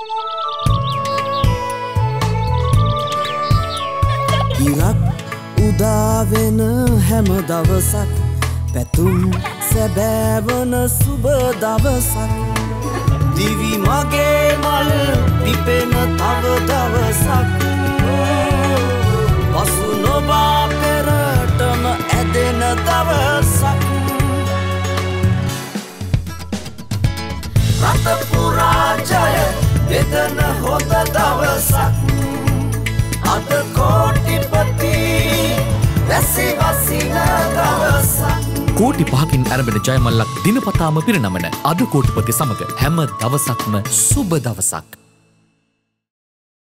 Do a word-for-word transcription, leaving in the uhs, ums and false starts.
ඉරක් උදාවෙන හැම දවසක් පැතුම් සැබෑවන සුබ දවසක් දිවි මගේ මල් පිපෙන තව දවසක් පසු නොබා පෙරටම ඇදෙන දවසක් රට පුරා ජය වෙදන හොඳ දවසක් අද කෝටිපති වැසි වසින දවසක් කෝටි පහකින් ඇරඹෙන ජයමල්ලක් දිනපතාම පිරිනමන අද කෝටිපති සමග හැම දවසක්ම සුබ දවසක්